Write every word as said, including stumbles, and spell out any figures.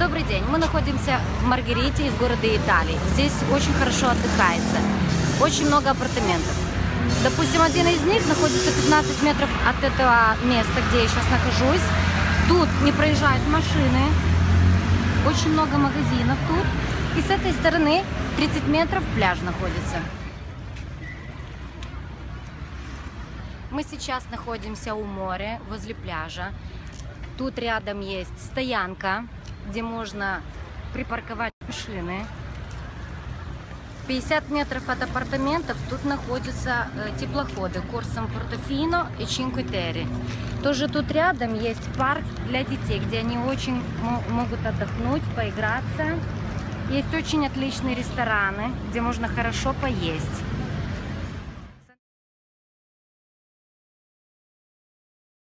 Добрый день. Мы находимся в Маргарите из города Италии. Здесь очень хорошо отдыхается. Очень много апартаментов. Допустим, один из них находится пятнадцать метров от этого места, где я сейчас нахожусь. Тут не проезжают машины. Очень много магазинов тут. И с этой стороны тридцать метров пляж находится. Мы сейчас находимся у моря, возле пляжа. Тут рядом есть стоянка, где можно припарковать машины. пятьдесят метров от апартаментов тут находятся теплоходы Корсо Портофино и Чинque Terre. Тоже тут рядом есть парк для детей, где они очень могут отдохнуть, поиграться. Есть очень отличные рестораны, где можно хорошо поесть.